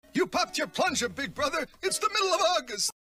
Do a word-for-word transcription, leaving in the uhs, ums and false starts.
You popped your plunger, big brother. It's the middle of August.